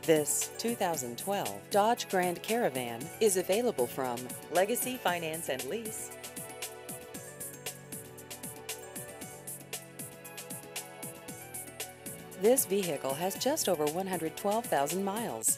This 2012 Dodge Grand Caravan is available from Legacy Finance and Lease. This vehicle has just over 112,000 miles.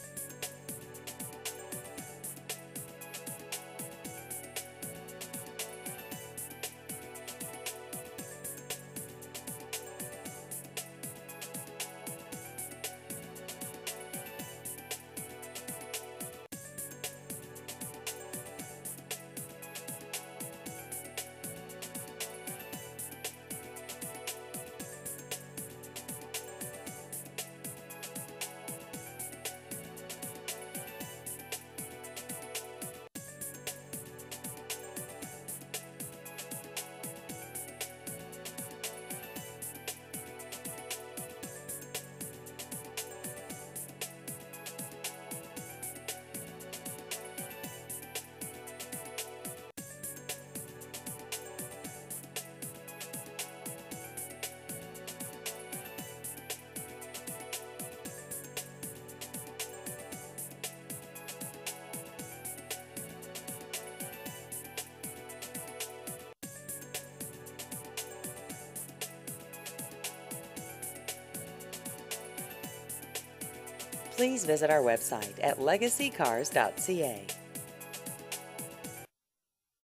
Please visit our website at legacycars.ca.